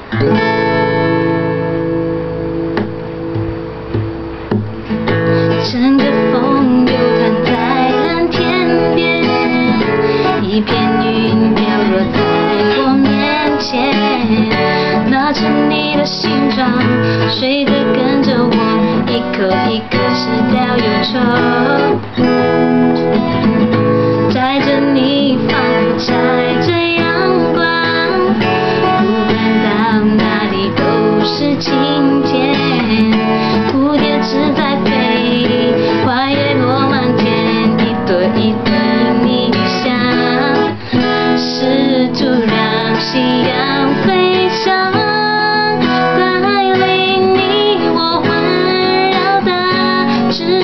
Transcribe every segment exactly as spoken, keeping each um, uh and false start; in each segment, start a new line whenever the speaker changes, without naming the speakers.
整个风流淌在蓝天边，一片云飘落在我面前，拿着你的形状，睡着跟着我，一口一口吃掉忧愁，载着你仿佛载着阳光，不管到哪里都是晴天，蝴蝶自在飞，花叶落满天，一朵一朵你香，试图让夕阳飞翔，带领你我环绕大自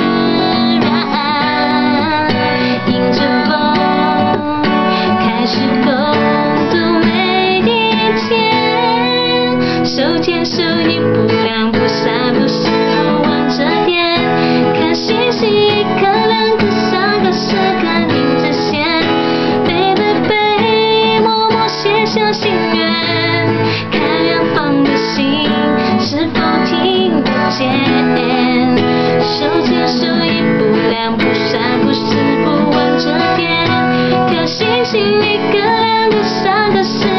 然，迎着风开始共度每一天，手牵手一步两步三步四步望着天，看星星一颗两颗三个四个拧着线，背对背默默写下心愿，看远方的心是否听得见，手牵手一步两步三步四步望着天，看星星一颗两颗三个四